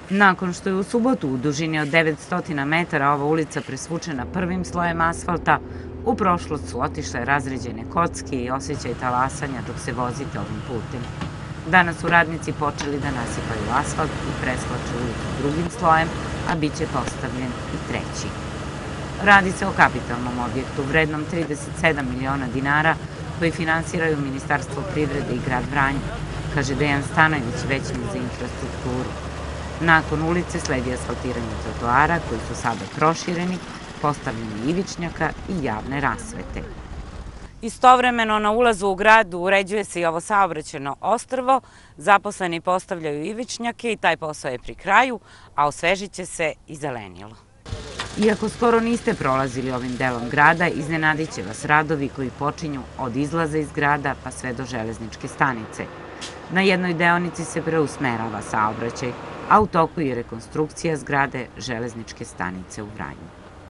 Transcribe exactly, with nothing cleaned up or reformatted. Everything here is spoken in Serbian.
Nakon što je u subotu u dužini od devetsto metara ova ulica presvučena prvim slojem asfalta, u prošlost su otišle razređene kocke i osjećaj talasanja dok se vozite ovim putem. Danas su radnici počeli da nasipaju asfalt i preslaču ulicu drugim slojem, a bit će postavljen i treći. Radi se o kapitalnom objektu vrednom trideset sedam miliona dinara koji finansiraju Ministarstvo privrede i grad Vranje, kaže Dejan Stanojević, većnik za infrastrukturu. Nakon ulice sledi asfaltiranje trotoara koji su sada prošireni, postavljanje ivičnjaka i javne rasvete. Istovremeno na ulazu u grad uređuje se i ovo saobraćajno ostrvo, zaposleni postavljaju ivičnjake i taj posao je pri kraju, a osvežit će se i zelenilo. Iako skoro niste prolazili ovim delom grada, iznenadit će vas radovi koji počinju od izlaza iz grada pa sve do železničke stanice. Na jednoj deonici se preusmerava saobraćaj, a u toku je rekonstrukcija zgrade železničke stanice u Vranju.